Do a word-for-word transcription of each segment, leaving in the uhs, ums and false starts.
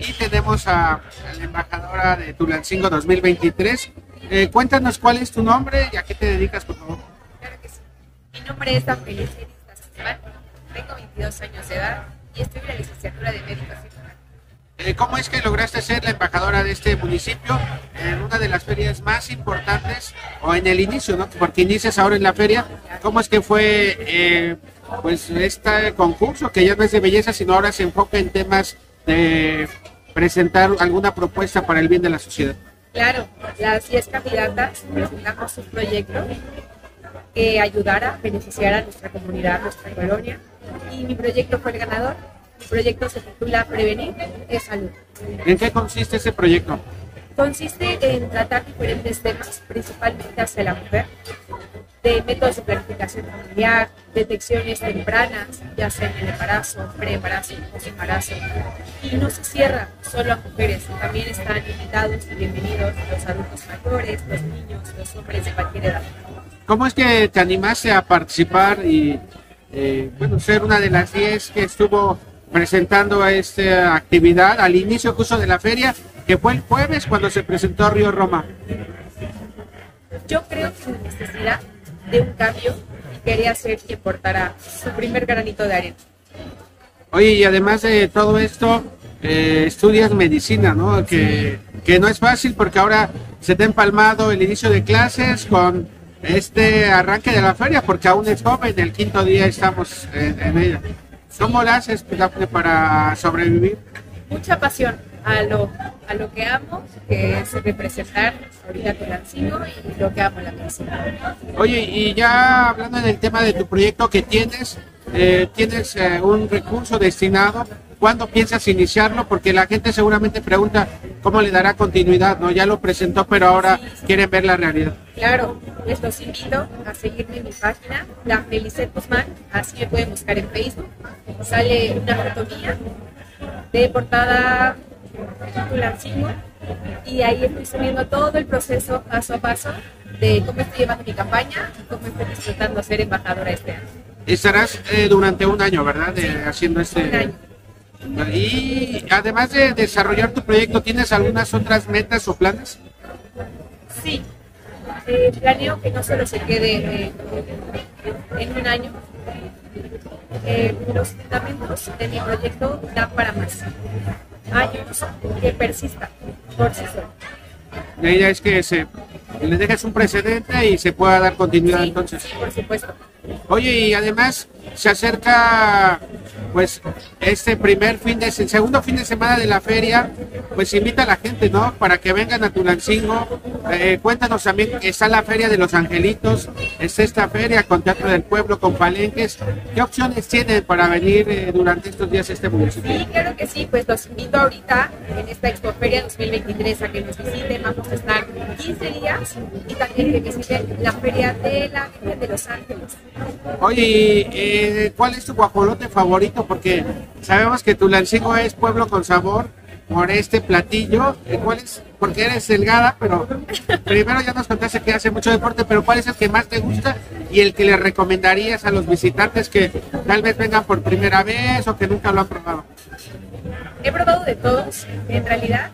y tenemos a, a la embajadora de Tulancingo dos mil veintitrés. Eh, cuéntanos cuál es tu nombre y a qué te dedicas, por favor. Claro que sí. Mi nombre es Ángeles Guzmán, tengo veintidós años de edad y estudio la licenciatura de Médico Cirujano. Eh, ¿Cómo es que lograste ser la embajadora de este municipio en una de las ferias más importantes, o en el inicio, ¿no? Porque inicias ahora en la feria? ¿Cómo es que fue eh, pues este concurso, que ya no es de belleza, sino ahora se enfoca en temas de presentar alguna propuesta para el bien de la sociedad? Claro, las diez candidatas presentamos un proyecto que ayudara a beneficiar a nuestra comunidad, a nuestra colonia, y mi proyecto fue el ganador. Mi proyecto se titula Prevenir es Salud. ¿En qué consiste ese proyecto? Consiste en tratar diferentes temas, principalmente hacia la mujer, de métodos de planificación familiar, detecciones tempranas, ya sea en el embarazo, pre-embarazo, post-embarazo. Y no se cierra solo a mujeres, también están invitados y bienvenidos los adultos mayores, los niños, los hombres de cualquier edad. ¿Cómo es que te animaste a participar y eh, bueno, ser una de las diez que estuvo presentando esta actividad al inicio justo de la feria, que fue el jueves cuando se presentó Río Roma? Yo creo que mi necesidad de un cambio y quería ser quien portara su primer granito de arena. Oye, y además de todo esto, eh, estudias medicina, ¿no? Que, que no es fácil porque ahora se te ha empalmado el inicio de clases con este arranque de la feria, porque aún es joven, el quinto día estamos en, en ella. ¿Cómo la haces, Dafne, para sobrevivir? Mucha pasión a lo, a lo que amo, que es representar ahorita Tulancingo, y lo que amo, la medicina. Oye, y ya hablando del tema de tu proyecto que tienes, eh, tienes eh, un recurso destinado. ¿Cuándo piensas iniciarlo? Porque la gente seguramente pregunta cómo le dará continuidad, ¿no? Ya lo presentó, pero ahora sí, sí. quieren ver la realidad. Claro, les los invito a seguirme en mi página, Ángeles Guzmán, así me pueden buscar en Facebook. Sale una foto mía de portada Tulancingo y ahí estoy subiendo todo el proceso paso a paso de cómo estoy llevando mi campaña y cómo estoy disfrutando ser embajadora este año. Estarás eh, durante un año, ¿verdad? De, haciendo este... Un año. Y además de desarrollar tu proyecto, ¿tienes algunas otras metas o planes? Sí, eh, planeo que no solo se quede eh, en un año. Eh, los fundamentos de mi proyecto dan para más. Años que persistan por sí solo. La idea es que se le dejes un precedente y se pueda dar continuidad, Sí, entonces. sí, por supuesto. Oye, y además se acerca pues este primer fin de el segundo fin de semana de la feria, pues invita a la gente, ¿no? Para que vengan a Tulancingo. Eh, cuéntanos también, está la Feria de los Angelitos, está esta feria con Teatro del Pueblo, con palenques. ¿Qué opciones tienen para venir eh, durante estos días a este municipio? Sí, claro que sí, pues los invito ahorita en esta Expoferia dos mil veintitrés a que nos visiten. Vamos a estar quince días y también que visiten la Feria de la Virgen de los Ángeles. Oye, eh, ¿cuál es tu guajolote favorito? Porque sabemos que Tulancingo es pueblo con sabor por este platillo. ¿Cuál es? Porque eres delgada, pero primero ya nos contaste que hace mucho deporte, pero ¿cuál es el que más te gusta y el que le recomendarías a los visitantes que tal vez vengan por primera vez o que nunca lo han probado? He probado de todos, en realidad,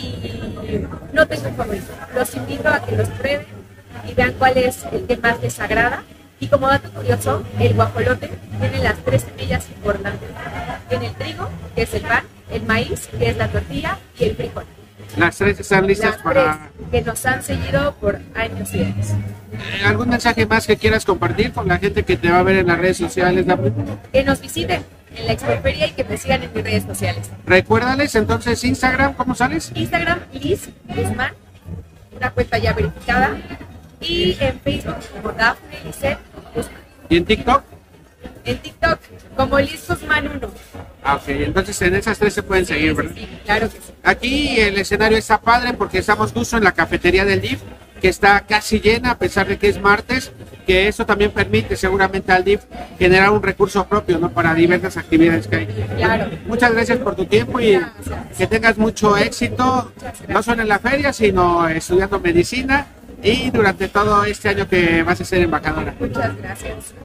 y no tengo un favorito. Los invito a que los prueben y vean cuál es el que más les agrada. Y como dato curioso, el guajolote tiene las tres semillas importantes. Tiene el trigo, que es el pan, el maíz, que es la tortilla, y el frijol. Las tres están listas Las para... tres que nos han seguido por años y años. Eh, ¿Algún mensaje más que quieras compartir con la gente que te va a ver en las redes sociales, Dafne? Que nos visiten en la Expoferia y que me sigan en mis redes sociales. Recuérdales entonces Instagram, ¿cómo sales? Instagram, Liz Guzmán, una cuenta ya verificada. Y en Facebook como Dafne Lizeth Guzmán. ¿Y en TikTok? En TikTok como Liz Guzmán uno. Ah, ok, entonces en esas tres se pueden seguir, Sí, ¿verdad? sí, sí, claro que sí. Aquí el escenario está padre porque estamos justo en la cafetería del D I F, que está casi llena a pesar de que es martes, que eso también permite seguramente al D I F generar un recurso propio, ¿no? Para diversas actividades que hay. Claro. Muchas gracias por tu tiempo y Gracias. que tengas mucho éxito, no solo en la feria, sino estudiando medicina y durante todo este año que vas a ser embajadora. Muchas gracias.